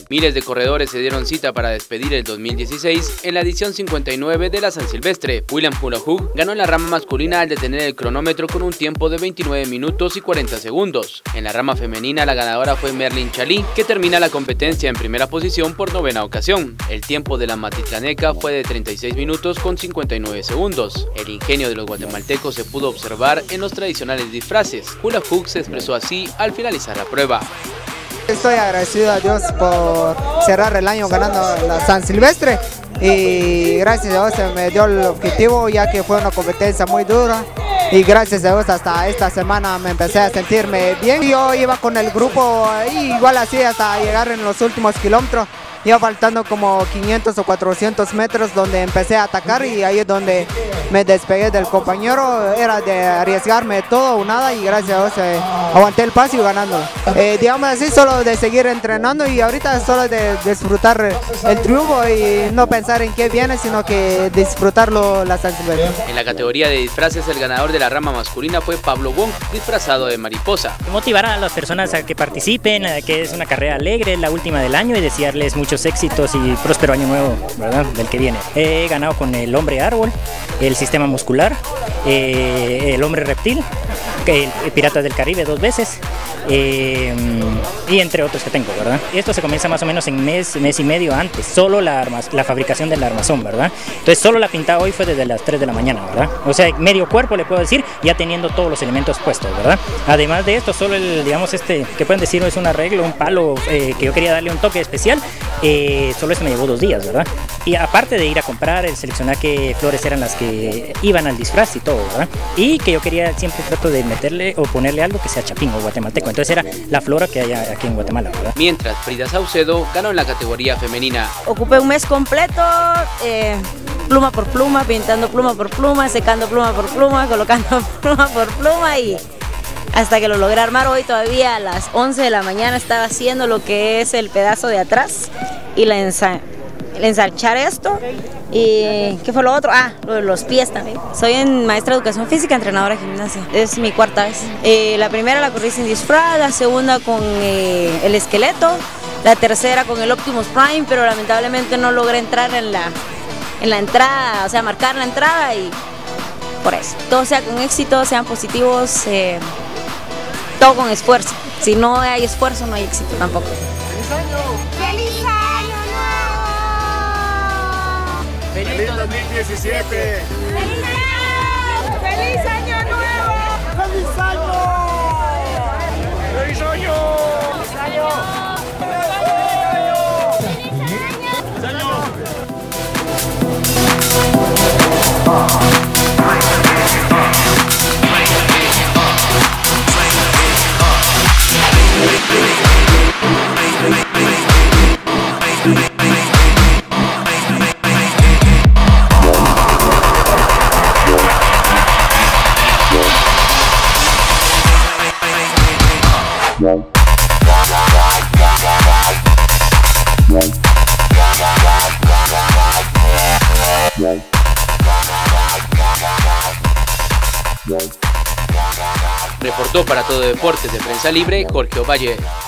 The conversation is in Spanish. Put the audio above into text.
Miles de corredores se dieron cita para despedir el 2016 en la edición 59 de la San Silvestre. William Hula Hoop ganó en la rama masculina al detener el cronómetro con un tiempo de 29 minutos y 40 segundos. En la rama femenina la ganadora fue Merlin Chalí, que termina la competencia en primera posición por novena ocasión. El tiempo de la matitlaneca fue de 36 minutos con 59 segundos. El ingenio de los guatemaltecos se pudo observar en los tradicionales disfraces. Hula Hoop se expresó así al finalizar la prueba. Estoy agradecido a Dios por cerrar el año ganando la San Silvestre y gracias a Dios se me dio el objetivo, ya que fue una competencia muy dura y gracias a Dios hasta esta semana me empecé a sentirme bien. Yo iba con el grupo igual así hasta llegar en los últimos kilómetros, iba faltando como 500 o 400 metros donde empecé a atacar y ahí es donde me despegué del compañero, era de arriesgarme todo o nada y gracias a Dios aguanté el paso y ganando. Digamos así, solo de seguir entrenando y ahorita solo de disfrutar el triunfo y no pensar en qué viene, sino que disfrutarlo la San Silvestre. En la categoría de disfraces, el ganador de la rama masculina fue Pablo Wong, disfrazado de mariposa. Motivar a las personas a que participen, a que es una carrera alegre, la última del año, y desearles muchos éxitos y próspero año nuevo, ¿verdad?, del que viene. He ganado con el hombre árbol, el sistema muscular, el hombre reptil, el Piratas del Caribe 2 veces, y entre otros que tengo, ¿verdad? Esto se comienza más o menos en mes y medio antes, solo la fabricación del armazón, ¿verdad? Entonces solo la pintada hoy fue desde las 3 de la mañana, ¿verdad? O sea, medio cuerpo le puedo decir, ya teniendo todos los elementos puestos, ¿verdad? Además de esto, solo digamos que pueden decir es un arreglo, un palo que yo quería darle un toque especial, solo eso me llevó 2 días, ¿verdad? Y aparte de ir a comprar, seleccionar qué flores eran las que iban al disfraz y todo, ¿verdad? Y que yo quería, siempre trato de meterle o ponerle algo que sea chapín o guatemalteco, entonces era la flora que hay aquí en Guatemala, ¿verdad? Mientras Frida Saucedo ganó en la categoría femenina. Ocupé un mes completo, pluma por pluma, pintando pluma por pluma, secando pluma por pluma, colocando pluma por pluma y hasta que lo logré armar. Hoy todavía a las 11 de la mañana estaba haciendo lo que es el pedazo de atrás y el ensanchar esto. ¿Y qué fue lo otro? Ah, lo de los pies también. Soy maestra de educación física, entrenadora de gimnasia. Es mi 4ª vez. La primera la corrí sin disfraz, la segunda con el esqueleto, la tercera con el Optimus Prime, pero lamentablemente no logré entrar en la entrada, o sea, marcar la entrada y por eso. Todo sea con éxito, sean positivos, todo con esfuerzo. Si no hay esfuerzo, no hay éxito tampoco. ¡Feliz año! ¡Feliz año nuevo! ¡Feliz 2017! ¡Feliz año! ¡Feliz año nuevo! ¡Feliz año! ¡Feliz año! ¡Feliz año! Reportó para Todo Deportes de Prensa Libre Jorge Ovalle.